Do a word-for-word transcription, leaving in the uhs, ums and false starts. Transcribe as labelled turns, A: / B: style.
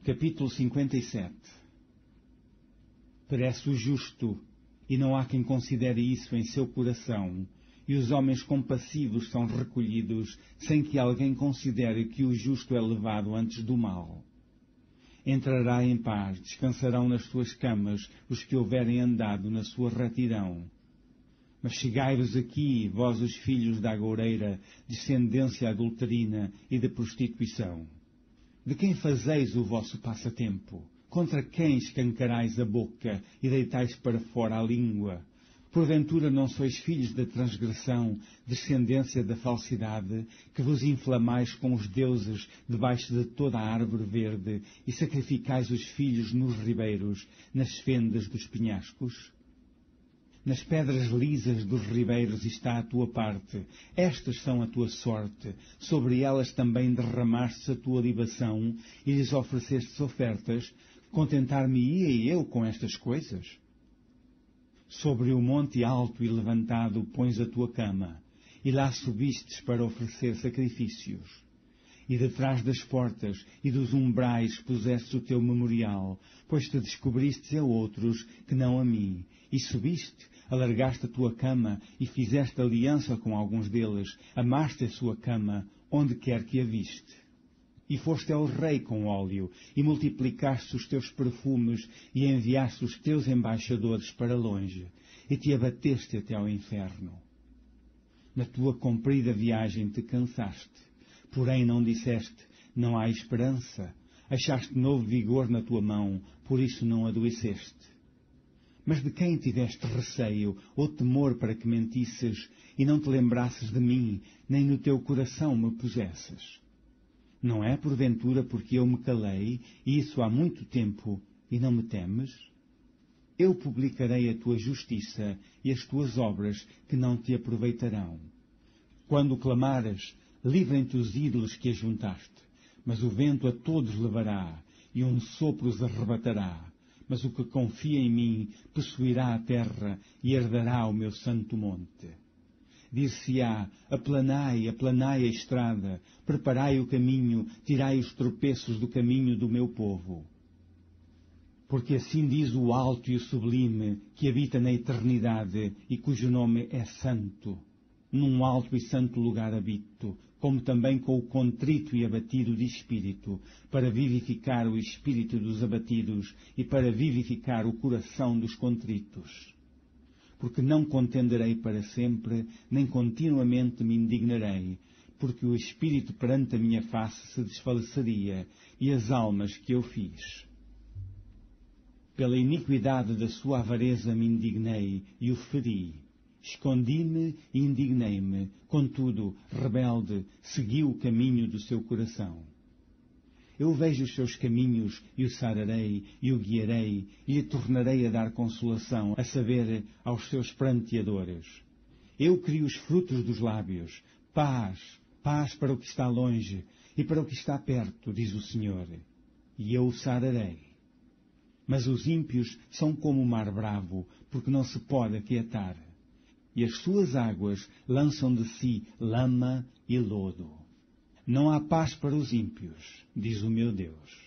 A: Capítulo cinquenta e sete. Perece o justo, e não há quem considere isso em seu coração, e os homens compassivos são recolhidos, sem que alguém considere que o justo é levado antes do mal. Entrará em paz, descansarão nas suas camas os que houverem andado na sua retidão. Mas chegai-vos aqui, vós os filhos da agoureira, descendência adulterina e de prostituição. De quem fazeis o vosso passatempo? Contra quem escancarais a boca e deitais para fora a língua? Porventura não sois filhos da transgressão, descendência da falsidade, que vos inflamais com os deuses debaixo de toda a árvore verde e sacrificais os filhos nos ribeiros, nas fendas dos penhascos? Nas pedras lisas dos ribeiros está a tua parte, estas são a tua sorte, sobre elas também derramaste a tua libação e lhes ofereceste ofertas, contentar-me-ia eu com estas coisas? Sobre o monte alto e levantado pões a tua cama, e lá subistes para oferecer sacrifícios. E detrás das portas e dos umbrais puseste o teu memorial, pois te descobristes a outros que não a mim, e subiste, alargaste a tua cama e fizeste aliança com alguns deles, amaste a sua cama, onde quer que a viste. E foste ao rei com óleo, e multiplicaste os teus perfumes, e enviaste os teus embaixadores para longe, e te abateste até ao inferno. Na tua comprida viagem te cansaste, porém não disseste, não há esperança, achaste novo vigor na tua mão, por isso não adoeceste. Mas de quem tiveste receio ou temor para que mentisses, e não te lembrasses de mim, nem no teu coração me pusesses? Não é porventura porque eu me calei, e isso há muito tempo, e não me temes? Eu publicarei a tua justiça e as tuas obras que não te aproveitarão. Quando clamares, livrem-te os ídolos que ajuntaste, mas o vento a todos levará, e um sopro os arrebatará. Mas o que confia em mim possuirá a terra e herdará o meu santo monte. Dir-se-á, aplanai, aplanai a estrada, preparai o caminho, tirai os tropeços do caminho do meu povo. Porque assim diz o alto e o sublime, que habita na eternidade e cujo nome é santo. Num alto e santo lugar habito, como também com o contrito e abatido de espírito, para vivificar o espírito dos abatidos e para vivificar o coração dos contritos. Porque não contenderei para sempre, nem continuamente me indignarei, porque o espírito perante a minha face se desfaleceria, e as almas que eu fiz. Pela iniquidade da sua avareza me indignei e o feri. Escondi-me e indignei-me, contudo, rebelde, segui o caminho do seu coração. Eu vejo os seus caminhos e o sararei e o guiarei e lhe tornarei a dar consolação, a saber, aos seus pranteadores. Eu crio os frutos dos lábios, paz, paz para o que está longe e para o que está perto, diz o Senhor, e eu o sararei. Mas os ímpios são como o mar bravo, porque não se pode aquietar. E as suas águas lançam de si lama e lodo. Não há paz para os ímpios, diz o meu Deus.